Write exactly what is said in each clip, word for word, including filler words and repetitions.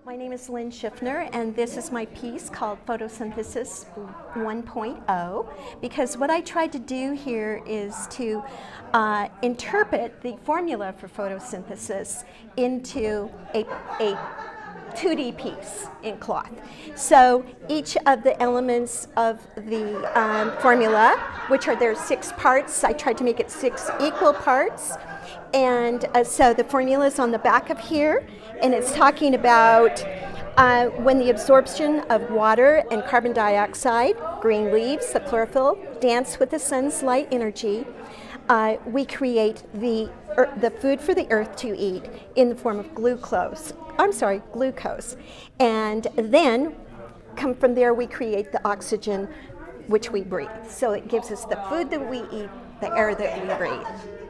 My name is Lynn Schiffner, and this is my piece called Photosynthesis one point oh, because what I tried to do here is to uh, interpret the formula for photosynthesis into a, a two D piece in cloth. So each of the elements of the um, formula, which are there six parts, I tried to make it six equal parts. And uh, so the formula is on the back of here, and it's talking about uh, when the absorption of water and carbon dioxide, green leaves, the chlorophyll, dance with the sun's light energy, uh, we create the, er, the food for the earth to eat in the form of glucose. I'm sorry, glucose. And then, come from there, we create the oxygen which we breathe. So it gives us the food that we eat, the air that we breathe.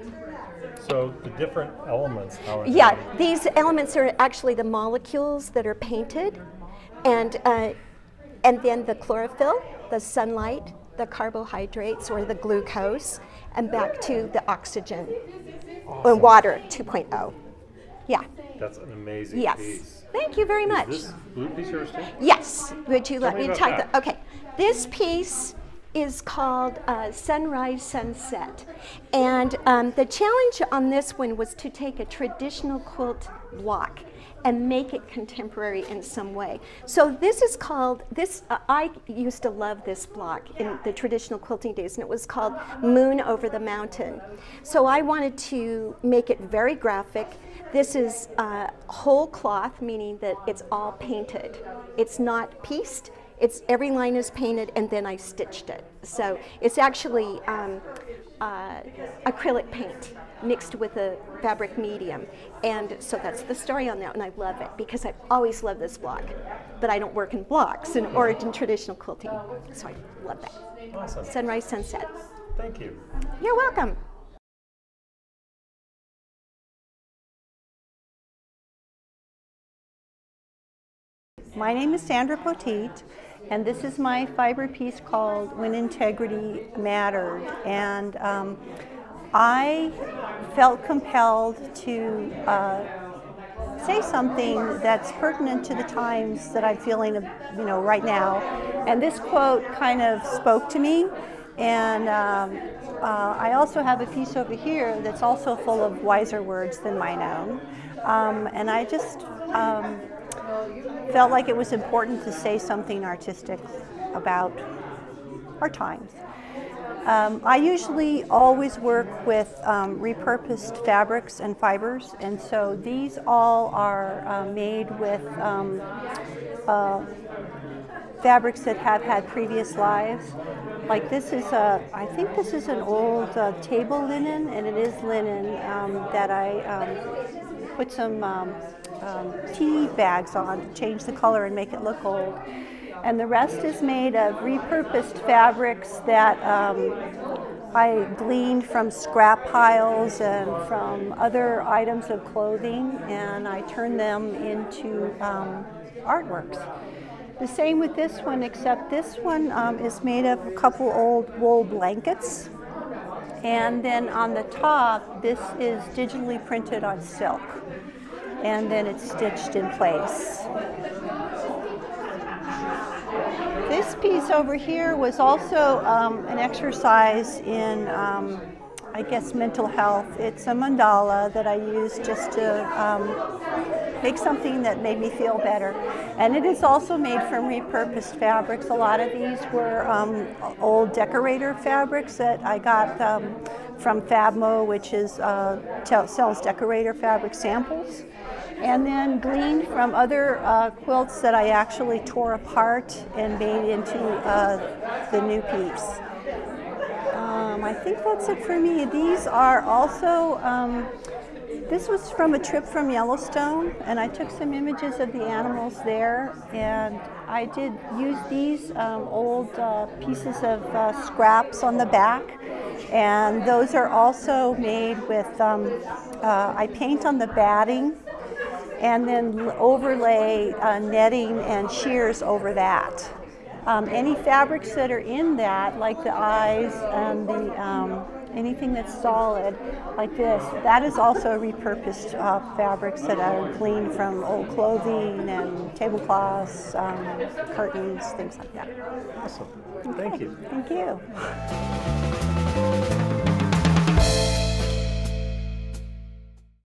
So the different elements, how are Yeah, they? these elements are actually the molecules that are painted, and uh, and then the chlorophyll, the sunlight, the carbohydrates or the glucose, and back to the oxygen, Awesome. or water two point oh. Yeah. That's an amazing Yes. piece. Thank you very Is much. this blue piece yours too? Yes. Would you Tell let me me about talk? that. The, okay. This piece is called uh, Sunrise Sunset. And um, the challenge on this one was to take a traditional quilt block and make it contemporary in some way. So this is called, this, uh, I used to love this block in the traditional quilting days, and it was called Moon Over the Mountain. So I wanted to make it very graphic. This is uh, whole cloth, meaning that it's all painted. It's not pieced. It's, every line is painted, and then I stitched it. So it's actually um, uh, acrylic paint mixed with a fabric medium. And so that's the story on that, and I love it because I've always loved this block. But I don't work in blocks in, or in traditional quilting, so I love that. Awesome. Sunrise, sunset. Thank you. You're welcome. My name is Sandra Poteet, and this is my fiber piece called When Integrity Mattered. And um, I felt compelled to uh, say something that's pertinent to the times that I'm feeling, you know, right now. And this quote kind of spoke to me. And um, uh, I also have a piece over here that's also full of wiser words than mine own. Um, and I just um, felt like it was important to say something artistic about our times. Um, I usually always work with um, repurposed fabrics and fibers, and so these all are uh, made with um, uh, fabrics that have had previous lives. Like this is a, I think this is an old uh, table linen, and it is linen um, that I um, put some um, um, tea bags on to change the color and make it look old. And the rest is made of repurposed fabrics that um, I gleaned from scrap piles and from other items of clothing, and I turned them into um, artworks. The same with this one, except this one um, is made of a couple old wool blankets. And then on the top, this is digitally printed on silk. And then it's stitched in place. This piece over here was also um, an exercise in, um, I guess, mental health. It's a mandala that I used just to um, make something that made me feel better. And it is also made from repurposed fabrics. A lot of these were um, old decorator fabrics that I got um, from Fabmo, which is uh, sells decorator fabric samples. And then gleaned from other uh, quilts that I actually tore apart and made into uh, the new piece. Um, I think that's it for me. These are also, um, this was from a trip from Yellowstone, and I took some images of the animals there, and I did use these um, old uh, pieces of uh, scraps on the back, and those are also made with, um, uh, I paint on the batting, and then overlay uh, netting and shears over that. Um, any fabrics that are in that, like the eyes and the um, anything that's solid like this. That is also repurposed uh, fabrics that are gleaned from old clothing and tablecloths, um, curtains, things like that. Awesome. Thank you. Thank you.